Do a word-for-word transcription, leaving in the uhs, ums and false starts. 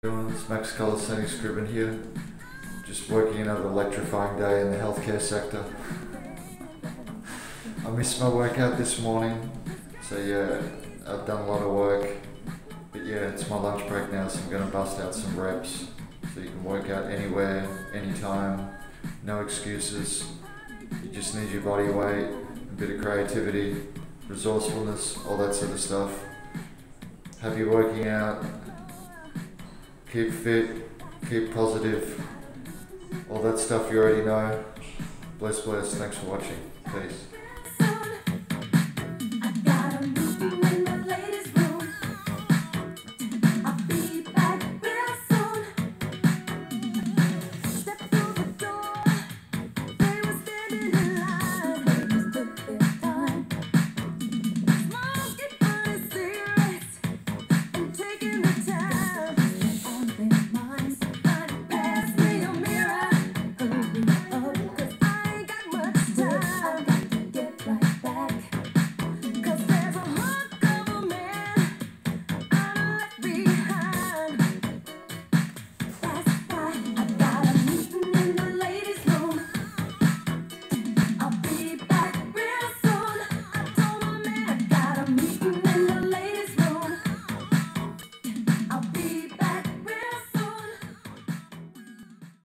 It's Max Calisthenics Cribbin here, just working another electrifying day in the healthcare sector. I missed my workout this morning, so yeah, I've done a lot of work, but yeah, it's my lunch break now, so I'm going to bust out some reps, so you can work out anywhere, anytime, no excuses. You just need your body weight, a bit of creativity, resourcefulness, all that sort of stuff. Happy working out. Keep fit, keep positive, all that stuff you already know. Bless, bless, thanks for watching. Peace.